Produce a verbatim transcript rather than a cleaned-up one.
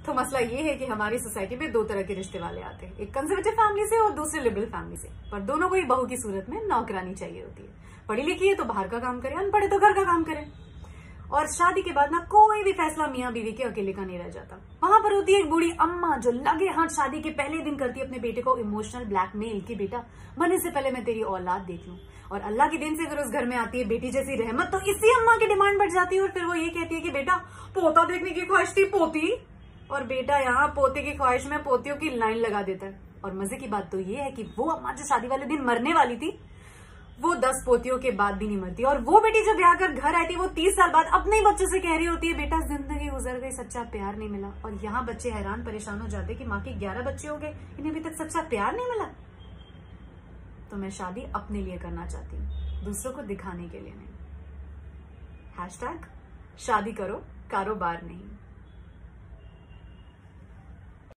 तो मसला ये है कि हमारी सोसाइटी में दो तरह के रिश्ते वाले आते हैं, एक कंजर्वेटिव फैमिली से और दूसरे लिबरल फैमिली से, पर दोनों को ही बहू की सूरत में नौकरानी चाहिए होती है। पढ़ी लिखी है तो बाहर का काम करे, अनपढ़ है तो घर का काम करे। और शादी के बाद ना कोई भी फैसला मियाँ बीवी के अकेले का नहीं रह जाता। वहां पर होती है एक बूढ़ी अम्मा जो लगे हाथ शादी के पहले दिन करती है अपने बेटे को इमोशनल ब्लैकमेल कि बेटा मरने से पहले मैं तेरी औलाद देख लूं। और अल्लाह की देन से अगर उस घर में आती है बेटी जैसी रहमत तो इसी अम्मा की डिमांड बढ़ जाती है और फिर वो ये कहती है कि बेटा पोता देखने की ख्वाहिश थी पोती, और बेटा यहाँ पोते की ख्वाहिश में पोतियों की लाइन लगा देता है। और मजे की बात तो ये है कि वो अम्मा जो शादी वाले दिन मरने वाली थी वो दस पोतियों के बाद भी नहीं मरती, और वो बेटी जो ब्याह कर घर आई थी वो तीस साल बाद अपने ही बच्चों से कह रही होती है बेटा जिंदगी गुजर गई, सच्चा प्यार नहीं मिला। और यहाँ बच्चे हैरान परेशान हो जाते कि माँ के ग्यारह बच्चे हो गए, इन्हें अभी तक सच्चा प्यार नहीं मिला। तो मैं शादी अपने लिए करना चाहती हूँ, दूसरों को दिखाने के लिए नहीं। हैशटैग शादी करो कारोबार नहीं।